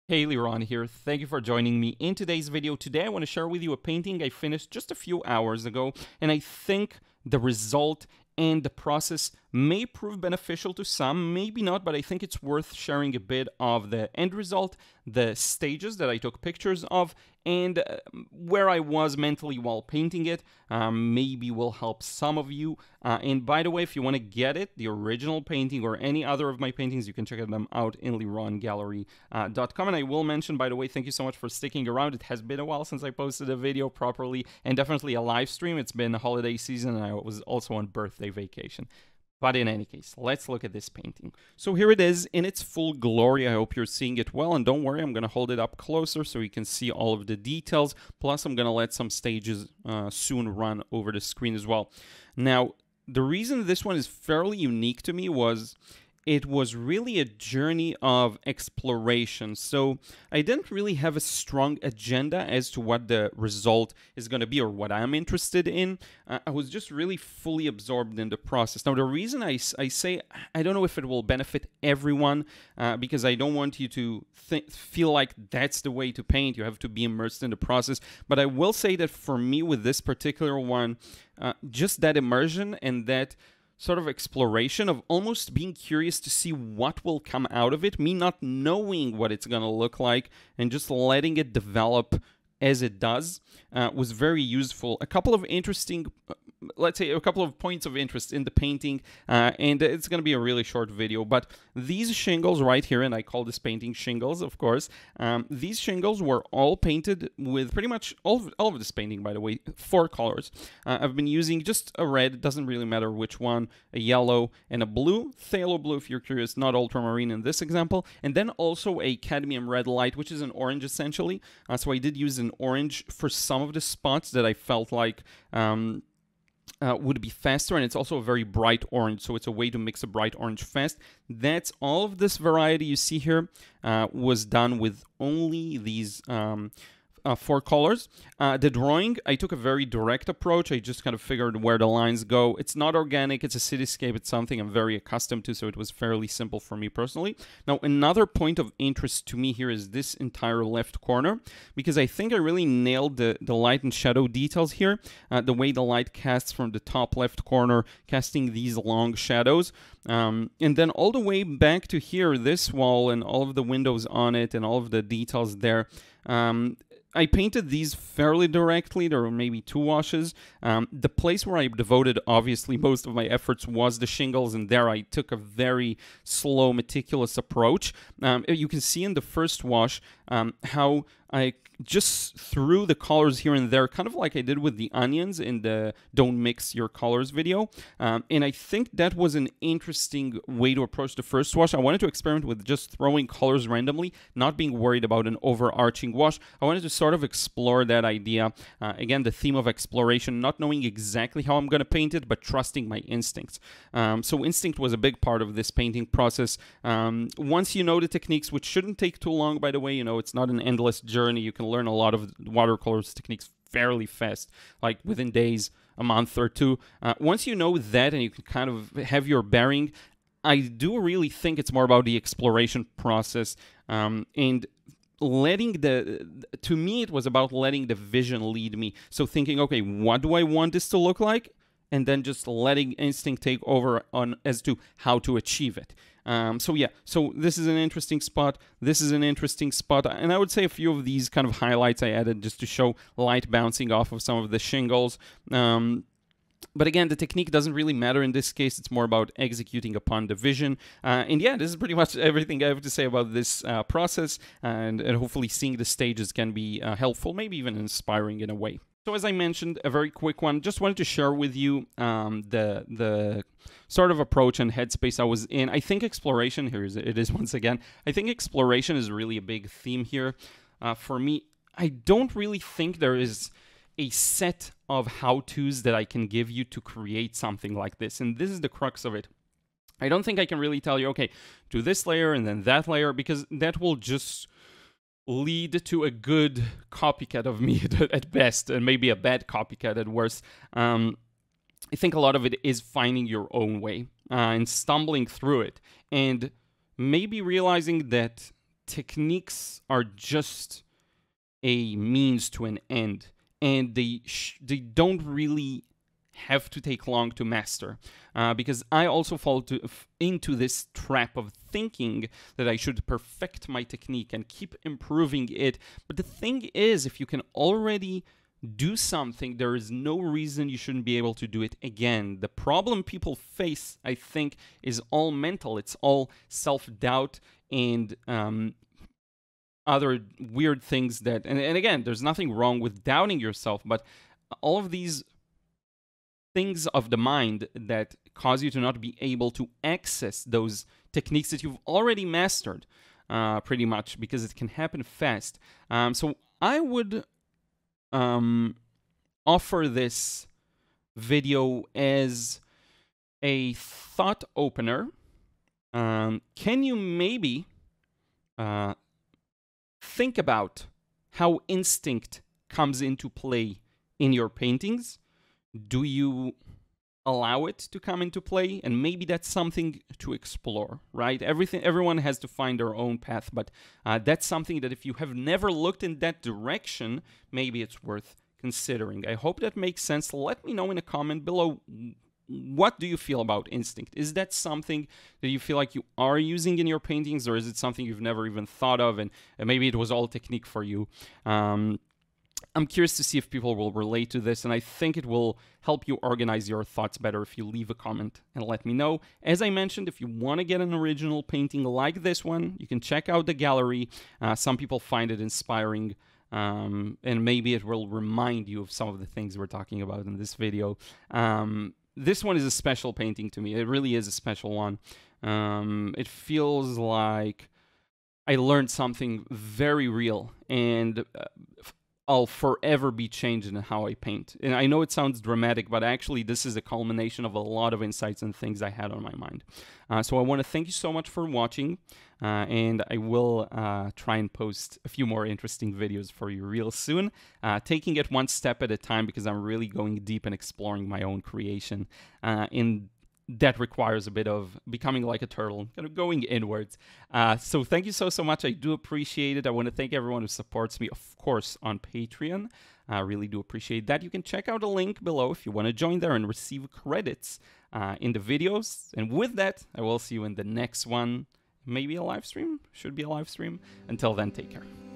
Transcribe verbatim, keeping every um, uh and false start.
Hey, Liron here. Thank you for joining me in today's video. Today I want to share with you a painting I finished just a few hours ago, and I think the result and the process may prove beneficial to some, maybe not, but I think it's worth sharing a bit of the end result, the stages that I took pictures of, and uh, where I was mentally while painting it. Um, maybe will help some of you. Uh, and by the way, if you want to get it, the original painting or any other of my paintings, you can check them out in liron gallery dot com. And I will mention, by the way, thank you so much for sticking around. It has been a while since I posted a video properly, and definitely a live stream. It's been a holiday season, and I was also on birthday vacation. But in any case, let's look at this painting. So here it is in its full glory. I hope you're seeing it well. And don't worry, I'm going to hold it up closer so you can see all of the details. Plus, I'm going to let some stages uh, soon run over the screen as well. Now, the reason this one is fairly unique to me was it was really a journey of exploration. So I didn't really have a strong agenda as to what the result is going to be or what I'm interested in. Uh, I was just really fully absorbed in the process. Now, the reason I, I say I don't know if it will benefit everyone, uh, because I don't want you to feel like that's the way to paint. You have to be immersed in the process. But I will say that for me with this particular one, uh, just that immersion and that sort of exploration of almost being curious to see what will come out of it, me not knowing what it's going to look like and just letting it develop as it does, uh, was very useful. A couple of interesting, let's say a couple of points of interest in the painting, uh, and it's going to be a really short video, but these shingles right here, and I call this painting shingles, of course, um, these shingles were all painted with pretty much all of, all of this painting, by the way, four colors. Uh, I've been using just a red, it doesn't really matter which one, a yellow, and a blue, phthalo blue if you're curious, not ultramarine in this example, and then also a cadmium red light, which is an orange essentially. Uh, so I did use an orange for some of the spots that I felt like um, uh, would be faster, and it's also a very bright orange, so it's a way to mix a bright orange fast. That's all of this variety you see here uh, was done with only these um, Uh, four colors. Uh, the drawing, I took a very direct approach. I just kind of figured where the lines go. It's not organic, it's a cityscape, it's something I'm very accustomed to, so it was fairly simple for me personally. Now, another point of interest to me here is this entire left corner, because I think I really nailed the, the light and shadow details here. Uh, the way the light casts from the top left corner, casting these long shadows. Um, and then all the way back to here, this wall and all of the windows on it and all of the details there. Um, I painted these fairly directly. There were maybe two washes. Um, the place where I devoted, obviously, most of my efforts was the shingles, and there I took a very slow, meticulous approach. Um, you can see in the first wash um, how I just threw the colors here and there, kind of like I did with the onions in the Don't Mix Your Colors video. Um, and I think that was an interesting way to approach the first wash. I wanted to experiment with just throwing colors randomly, not being worried about an overarching wash. I wanted to sort of explore that idea. Uh, again, the theme of exploration, not knowing exactly how I'm going to paint it, but trusting my instincts. Um, so instinct was a big part of this painting process. Um, once you know the techniques, which shouldn't take too long, by the way, you know, it's not an endless journey. You can learn a lot of watercolors techniques fairly fast, like within days, a month or two. Uh, once you know that and you can kind of have your bearing, I do really think it's more about the exploration process um, and letting the, to me, it was about letting the vision lead me. So thinking, okay, what do I want this to look like? And then just letting instinct take over on as to how to achieve it. Um, so yeah, so this is an interesting spot. This is an interesting spot. And I would say a few of these kind of highlights I added just to show light bouncing off of some of the shingles. Um, But again, the technique doesn't really matter in this case. It's more about executing upon the vision. Uh, and yeah, this is pretty much everything I have to say about this uh, process. And, and hopefully seeing the stages can be uh, helpful, maybe even inspiring in a way. So as I mentioned, a very quick one. Just wanted to share with you um, the the sort of approach and headspace I was in. I think exploration, here it is once again, I think exploration is really a big theme here. Uh, for me, I don't really think there is a set of how-tos that I can give you to create something like this. And this is the crux of it. I don't think I can really tell you, okay, do this layer and then that layer, because that will just lead to a good copycat of me at best, and maybe a bad copycat at worst. Um, I think a lot of it is finding your own way uh, and stumbling through it, and maybe realizing that techniques are just a means to an end, and they sh they don't really have to take long to master, uh, because I also fall to, into this trap of thinking that I should perfect my technique and keep improving it. But the thing is, if you can already do something, there is no reason you shouldn't be able to do it again. The problem people face, I think, is all mental. It's all self-doubt and um, other weird things that, and, and again, there's nothing wrong with doubting yourself, but all of these things of the mind that cause you to not be able to access those techniques that you've already mastered, uh, pretty much, because it can happen fast. Um, so I would um, offer this video as a thought opener. Um, can you maybe uh, think about how instinct comes into play in your paintings? Do you allow it to come into play? And maybe that's something to explore, right? Everything, everyone has to find their own path, but uh, that's something that if you have never looked in that direction, maybe it's worth considering. I hope that makes sense. Let me know in a comment below. What do you feel about instinct? Is that something that you feel like you are using in your paintings, or is it something you've never even thought of, and, and maybe it was all technique for you? Um, I'm curious to see if people will relate to this, and I think it will help you organize your thoughts better if you leave a comment and let me know. As I mentioned, if you want to get an original painting like this one, you can check out the gallery. Uh, some people find it inspiring, um, and maybe it will remind you of some of the things we're talking about in this video. Um, this one is a special painting to me. It really is a special one. Um, it feels like I learned something very real, and uh, I'll forever be changed in how I paint. And I know it sounds dramatic, but actually this is a culmination of a lot of insights and things I had on my mind. Uh, so I want to thank you so much for watching, uh, and I will uh, try and post a few more interesting videos for you real soon, uh, taking it one step at a time, because I'm really going deep and exploring my own creation. Uh, in that requires a bit of becoming like a turtle, kind of going inwards. Uh, so thank you so, so much. I do appreciate it. I want to thank everyone who supports me, of course, on Patreon. I really do appreciate that. You can check out a link below if you want to join there and receive credits uh, in the videos. And with that, I will see you in the next one. Maybe a live stream? Should be a live stream. Until then, take care.